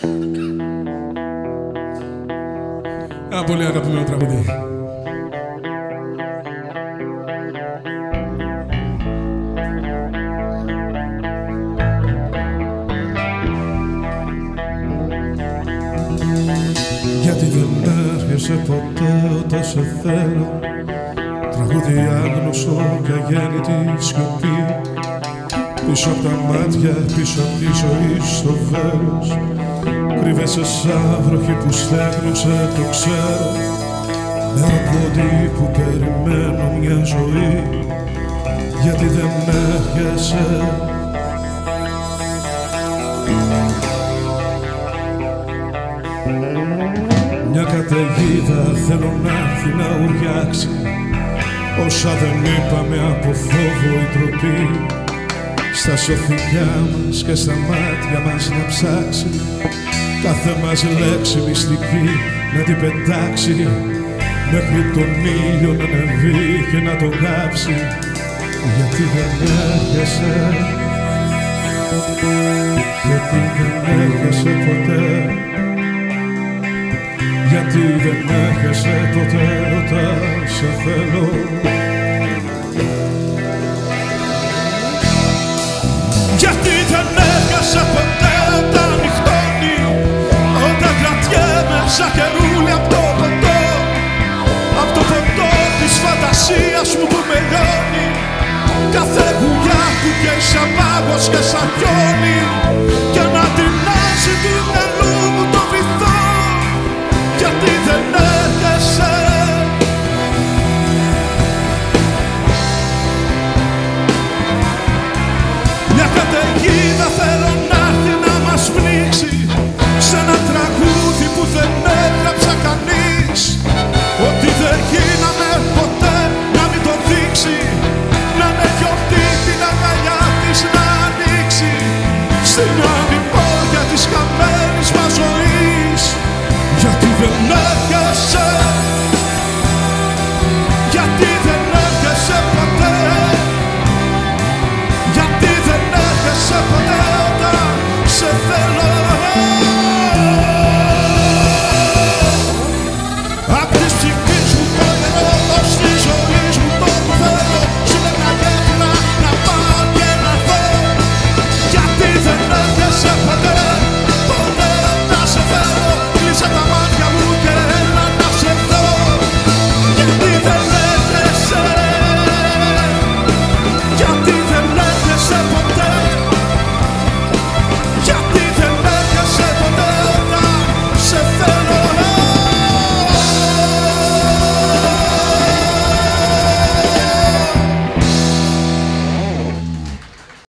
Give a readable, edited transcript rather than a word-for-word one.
Ένα πολύ αγαπημένο τραγούδι. Γιατί δεν έρχεσαι ποτέ όταν σε θέλω, τραγούδι άγνωστο και αγέννητη σιωπή. Πίσω απ' τα μάτια, πίσω απ' τη ζωή στο βέλος, κρύβεσαι σαν βροχή που στέγνωσε, το ξέρω. Με πόδι που περιμένω μια ζωή, γιατί δεν έρχεσαι. Μια καταιγίδα θέλω να έρθει να ουριάξει όσα δεν είπαμε από φόβο ή ντροπή. Στα σωθήκια μας και στα μάτια μας να ψάξει κάθε μας λέξη μυστική να την πετάξει μέχρι τον ήλιο να ανεβεί και να τον κάψει. Γιατί δεν έρχεσαι, γιατί δεν έρχεσαι ποτέ, γιατί δεν έρχεσαι ποτέ όταν σε θέλω. Γιατί δεν έρχεσαι ποτέ όταν νυχτώνει, όταν κρατιέμαι σαν χερούλι απ' το ποτό, απ' το ποτό της φαντασίας μου που με λιώνει. Κάθε γουλιά του και σαν πάγος και σαν χιόνι, και να τεινάζει του μυαλού μου το βυθό. Γιατί δεν έρχεσαι, μια καταιγίδα θέλω να έρθει να μας πνίξει σε ένα τραγούδι που δεν έγραψα κανείς. Ότι δεν γίναμε ποτέ να μην το δείξει, να είναι γιορτή την αγκαλιά της να ανοίξει στην ανυπόρια της χαμένης μας ζωής. Γιατί δεν έρχεσαι.